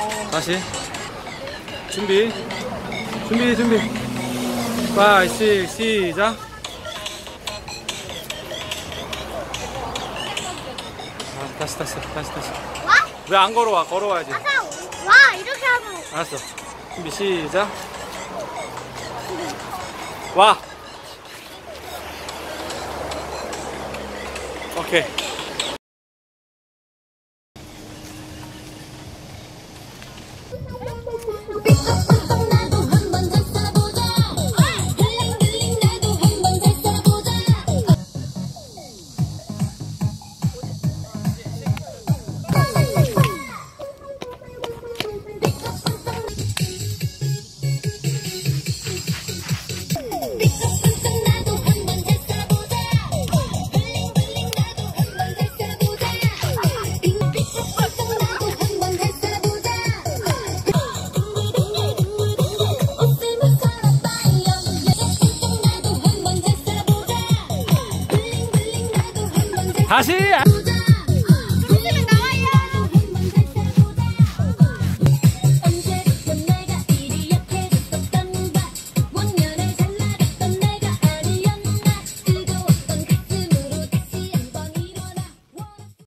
다시 준비 5, 6 시작. 다시 와? 왜 안 걸어와? 걸어와야지. 아까 와 이렇게 하면. 알았어. 준비 시작. 와. 오케이. 다시.